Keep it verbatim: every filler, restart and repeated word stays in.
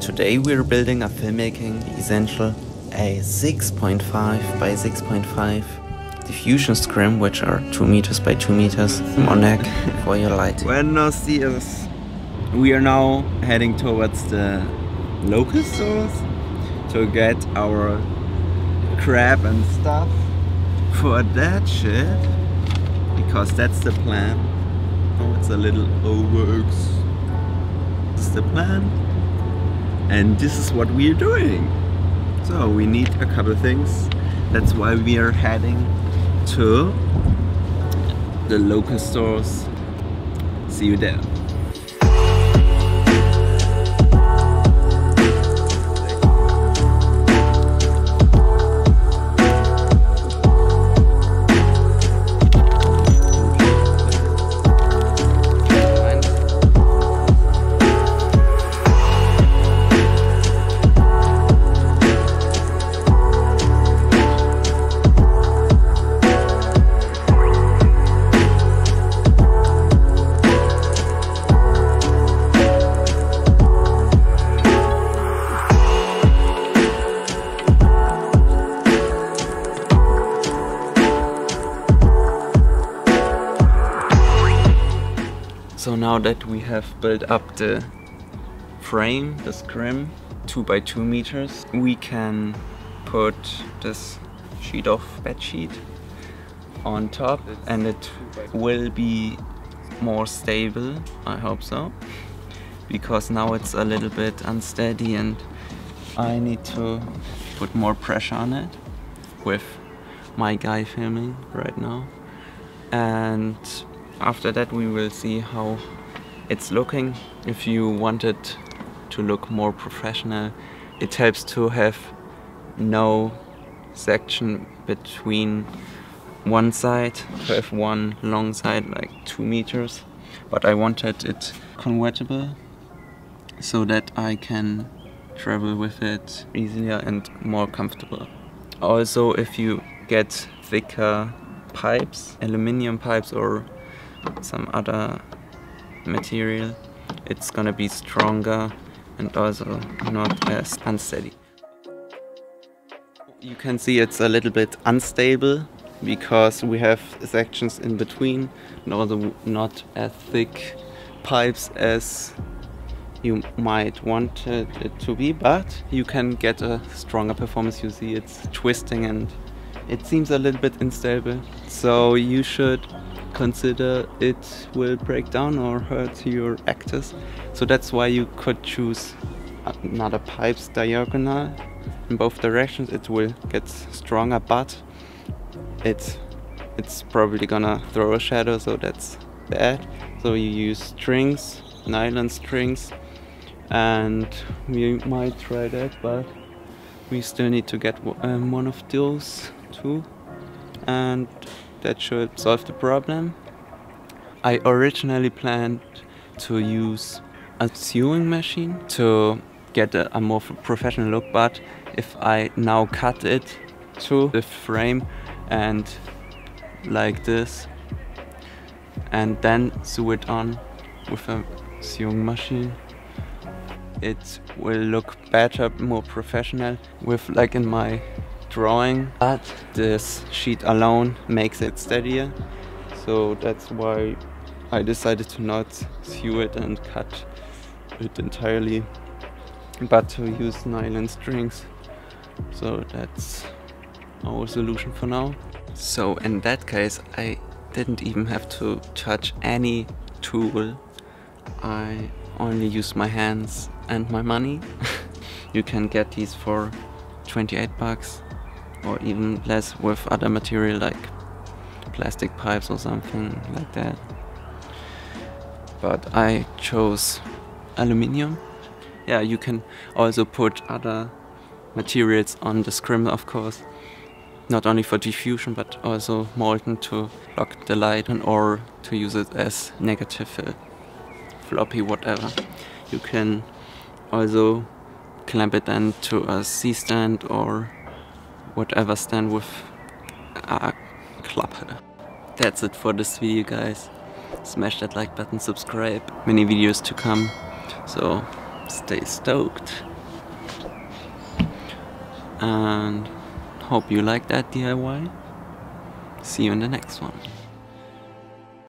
Today we're building a filmmaking essential, a six point five by six point five diffusion scrim, which are two meters by two meters on neck for your lighting. Buenos dias. We are now heading towards the local stores to get our crab and stuff for that shit, because that's the plan. Oh, it's a little overworks. This is the plan. And this is what we're doing. So we need a couple things. That's why we are heading to the local stores. See you there. So now that we have built up the frame, the scrim, two by two meters, we can put this sheet of bed sheet on top, and it will be more stable, I hope so, because now it's a little bit unsteady and I need to put more pressure on it with my guy filming right now. And after that we will see how it's looking. If you want it to look more professional, it helps to have no section between one side, to have one long side like two meters. But I wanted it convertible so that I can travel with it easier and more comfortable. Also, if you get thicker pipes, aluminium pipes or some other material, it's gonna be stronger and also not as unsteady. You can see it's a little bit unstable because we have sections in between and also not as thick pipes as you might want it to be, but you can get a stronger performance. You see it's twisting and it seems a little bit unstable, so you should consider it will break down or hurt your actors. So that's why you could choose another pipes diagonal in both directions. It will get stronger, but it's it's probably gonna throw a shadow, so that's bad. So you use strings, nylon strings, and we might try that, but we still need to get um, one of those too, and that should solve the problem. I originally planned to use a sewing machine to get a, a more professional look, but if I now cut it to the frame and like this and then sew it on with a sewing machine, it will look better, more professional, with like in my drawing, but this sheet alone makes it steadier, so that's why I decided to not sew it and cut it entirely, but to use nylon strings. So that's our solution for now. So in that case I didn't even have to touch any tool. I only used my hands and my money. You can get these for twenty-eight bucks or even less with other material like plastic pipes or something like that. But I chose aluminium. Yeah, you can also put other materials on the scrim, of course, not only for diffusion but also molten to block the light and or to use it as negative fill, floppy, whatever. You can also clamp it then to a C-stand or whatever stand with a Klappe. That's it for this video, guys. Smash that like button, subscribe, many videos to come, so stay stoked. and hope you like that D I Y. See you in the next one.